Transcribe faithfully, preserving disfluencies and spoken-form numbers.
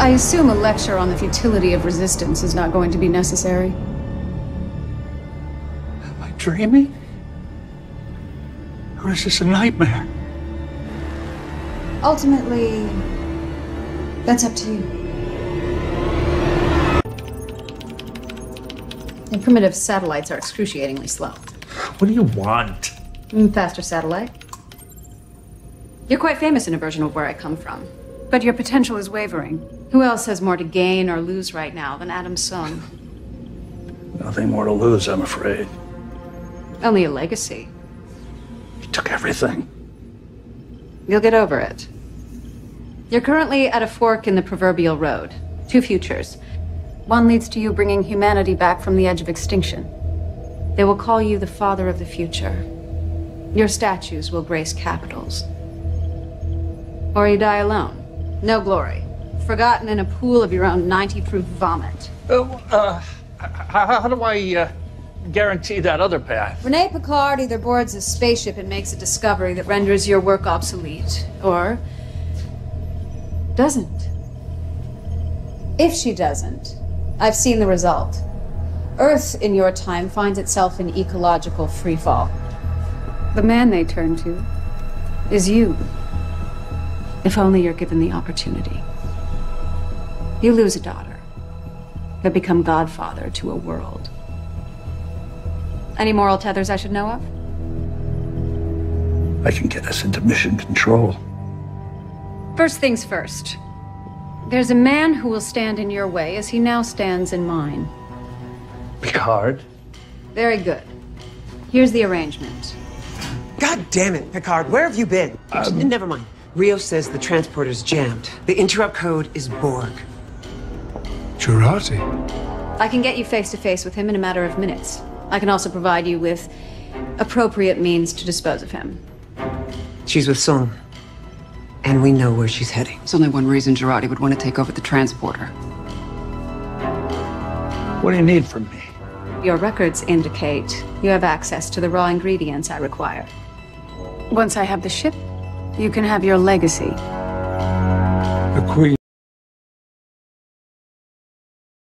I assume a lecture on the futility of resistance is not going to be necessary. Am I dreaming? Or is this a nightmare? Ultimately, that's up to you. And primitive satellites are excruciatingly slow. What do you want? Mm, faster satellite. You're quite famous in a version of where I come from. But your potential is wavering. Who else has more to gain or lose right now than Adam Sung? Nothing more to lose, I'm afraid. Only a legacy. He took everything. You'll get over it. You're currently at a fork in the proverbial road. Two futures. One leads to you bringing humanity back from the edge of extinction. They will call you the father of the future. Your statues will grace capitals. Or you die alone. No glory. Forgotten in a pool of your own ninety-proof vomit. Oh, uh, how, how do I, uh, guarantee that other path? Renee Picard either boards a spaceship and makes a discovery that renders your work obsolete, or doesn't. If she doesn't, I've seen the result. Earth, in your time, finds itself in ecological freefall. The man they turn to is you. If only you're given the opportunity. You lose a daughter, but become godfather to a world. Any moral tethers I should know of? I can get us into mission control. First things first. There's a man who will stand in your way as he now stands in mine. Picard? Very good. Here's the arrangement. God damn it, Picard, where have you been? Um, Never mind. Rio says the transporter's jammed. The interrupt code is Borg. Jurati? I can get you face to face with him in a matter of minutes. I can also provide you with appropriate means to dispose of him. She's with Sung. And we know where she's heading. There's only one reason Jurati would want to take over the transporter. What do you need from me? Your records indicate you have access to the raw ingredients I require. Once I have the ship, you can have your legacy.